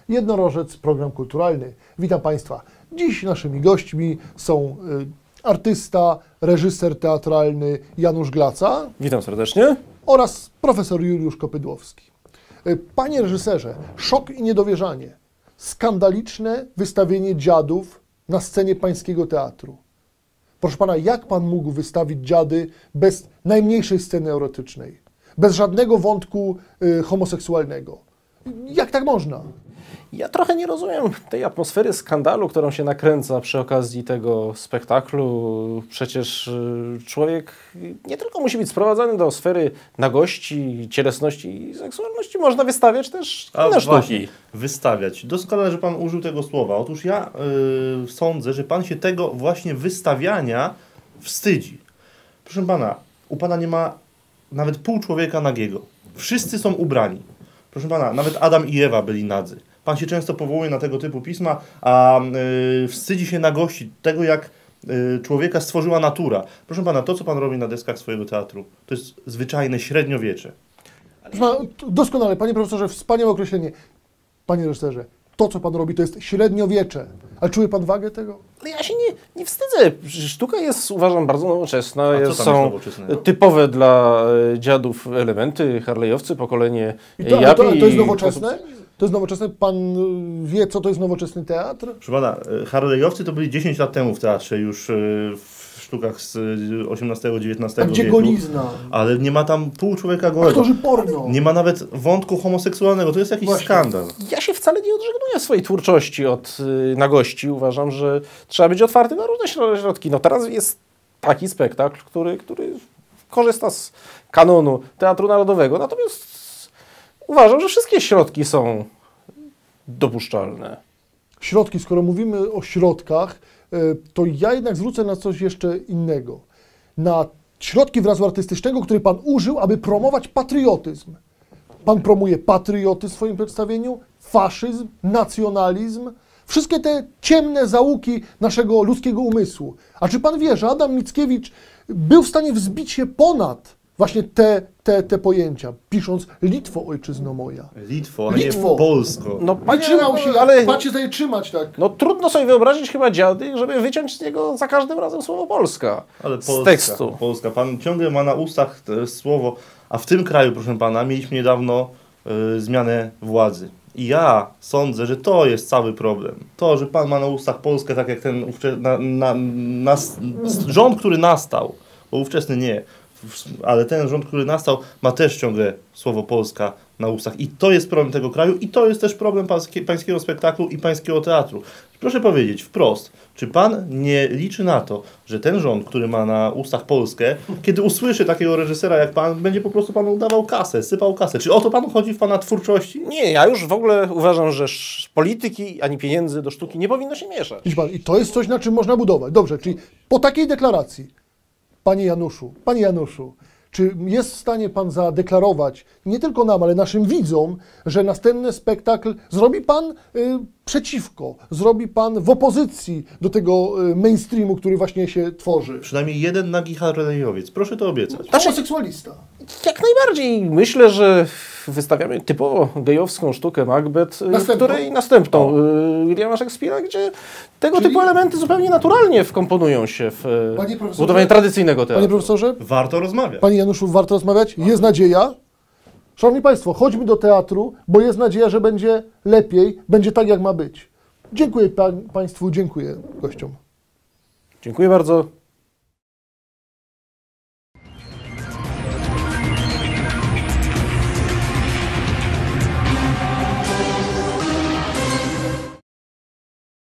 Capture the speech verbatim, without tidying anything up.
Jednorożec, program kulturalny. Witam Państwa. Dziś naszymi gośćmi są y, artysta, reżyser teatralny Janusz Glaca. Witam serdecznie. Oraz profesor Juliusz Kopydłowski. Y, Panie reżyserze, szok i niedowierzanie. Skandaliczne wystawienie dziadów na scenie Pańskiego Teatru. Proszę Pana, jak Pan mógł wystawić dziady bez najmniejszej sceny erotycznej? Bez żadnego wątku y, homoseksualnego? Jak tak można? Ja trochę nie rozumiem tej atmosfery skandalu, którą się nakręca przy okazji tego spektaklu. Przecież człowiek nie tylko musi być sprowadzany do sfery nagości, cielesności i seksualności, można wystawiać też A inne właśnie, sztuki. Wystawiać. Doskonale, że Pan użył tego słowa. Otóż ja yy, sądzę, że Pan się tego właśnie wystawiania wstydzi. Proszę Pana, u Pana nie ma nawet pół człowieka nagiego. Wszyscy są ubrani. Proszę Pana, nawet Adam i Ewa byli nadzy. Pan się często powołuje na tego typu pisma, a yy, wstydzi się nagości tego, jak yy, człowieka stworzyła natura. Proszę Pana, to, co Pan robi na deskach swojego teatru, to jest zwyczajne średniowiecze. Proszę Pana, doskonale, Panie profesorze, wspaniałe określenie. Panie reżyserze, to, co Pan robi, to jest średniowiecze. Ale czuje Pan wagę tego? Ale ja się nie, nie wstydzę. Sztuka jest, uważam, bardzo nowoczesna. A co tam Jest, jest są nowoczesnego? typowe dla dziadów elementy, harlejowcy, pokolenie I to, Japi. to, to jest nowoczesne? To jest nowoczesne? Pan wie, co to jest nowoczesny teatr? Proszę Pana, Harlejowcy to byli dziesięć lat temu w teatrze, już w sztukach z osiemnastego dziewiętnastego A gdzie wieku. golizna? Ale nie ma tam pół człowieka gołego. Aktorzy porno. Nie ma nawet wątku homoseksualnego. To jest jakiś Właśnie. skandal. Ja się wcale nie odżegnuję swojej twórczości od y, nagości. Uważam, że trzeba być otwarty na różne środki. No teraz jest taki spektakl, który, który korzysta z kanonu Teatru Narodowego. Natomiast uważam, że wszystkie środki są dopuszczalne. Środki, skoro mówimy o środkach, to ja jednak zwrócę na coś jeszcze innego. Na środki wyrazu artystycznego, który Pan użył, aby promować patriotyzm. Pan promuje patriotyzm w swoim przedstawieniu, faszyzm, nacjonalizm, wszystkie te ciemne zaułki naszego ludzkiego umysłu. A czy Pan wie, że Adam Mickiewicz był w stanie wzbić się ponad właśnie te, te, te pojęcia, pisząc Litwo, ojczyzno moja. Litwo, a Litwo. nie Polsko. No, Nie panie, trzymał się, ale Pan się zdaje trzymać tak. no, trudno sobie wyobrazić chyba dziady, żeby wyciąć z niego za każdym razem słowo Polska Ale z Polska, tekstu. Polska. Pan ciągle ma na ustach to słowo, a w tym kraju, proszę Pana, mieliśmy niedawno y, zmianę władzy. I ja sądzę, że to jest cały problem. To, że Pan ma na ustach Polskę, tak jak ten ówcze- na, na, na, rząd, który nastał, bo ówczesny nie, ale ten rząd, który nastał, ma też ciągle słowo Polska na ustach. I to jest problem tego kraju i to jest też problem pańskie, pańskiego spektaklu i pańskiego teatru. Proszę powiedzieć wprost, czy Pan nie liczy na to, że ten rząd, który ma na ustach Polskę, kiedy usłyszy takiego reżysera jak Pan, będzie po prostu Panu dawał kasę, sypał kasę? Czy o to Panu chodzi w Pana twórczości? Nie, ja już w ogóle uważam, że sz- polityki ani pieniędzy do sztuki nie powinno się mieszać. Widzi Pan, i to jest coś, na czym można budować. Dobrze, czyli po takiej deklaracji, Panie Januszu, Panie Januszu, czy jest w stanie Pan zadeklarować, nie tylko nam, ale naszym widzom, że następny spektakl zrobi Pan y, przeciwko, zrobi Pan w opozycji do tego y, mainstreamu, który właśnie się tworzy? Przynajmniej jeden nagi Harlejowiec. Proszę to obiecać. Homoseksualista. Jak najbardziej. Myślę, że wystawiamy typowo gejowską sztukę Macbeth, y, Następną. w której następną y, Williama Shakespeare'a, gdzie tego Czyli- typu elementy zupełnie naturalnie wkomponują się w y, Panie profesorze- budowanie tradycyjnego teatru. Panie profesorze, Warto rozmawiać. Panie Januszu, warto rozmawiać? Jest nadzieja? Szanowni Państwo, chodźmy do teatru, bo jest nadzieja, że będzie lepiej, będzie tak, jak ma być. Dziękuję pa- Państwu, dziękuję gościom. Dziękuję bardzo.